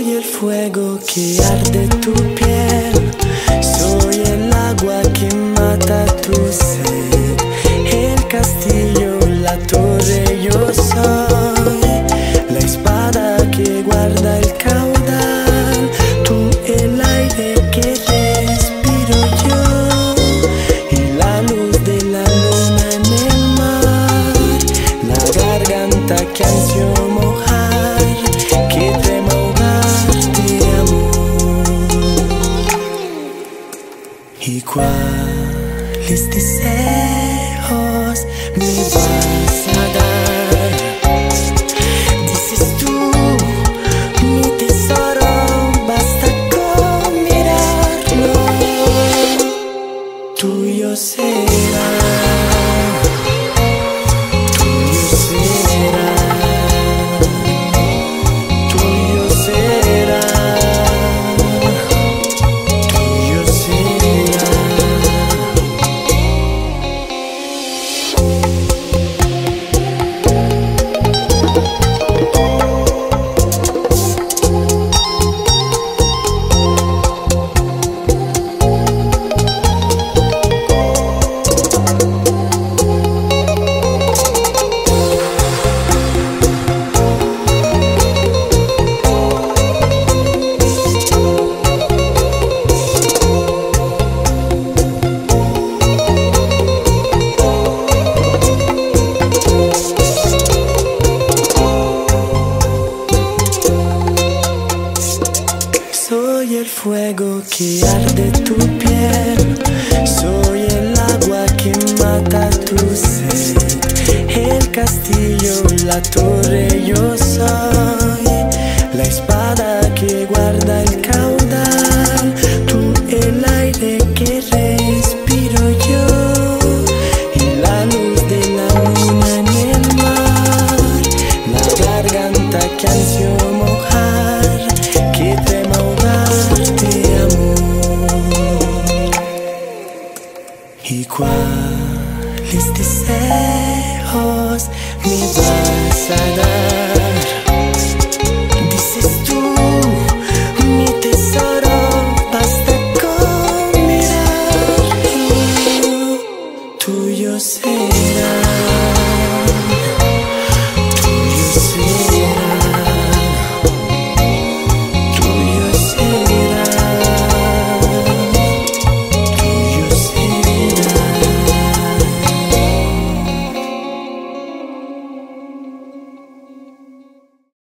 el fuego que arde tu piel, soy el agua que mata tu sed, el castillo, la torre, yo soy la espada que guarda el caudal, tú el aire que respiro yo y la luz de la luna en el mar, la garganta que ansio mojar, que temo ahogarte amor. ¿Y cuáles deseos me vas a dar? Dices tú, mi tesoro, basta con mirarlo, tuyo será, tuyo será, tuyo será, tuyo será. Soy el fuego que arde tu piel, soy el agua que mata tu sed, el castillo, la torre, yo soy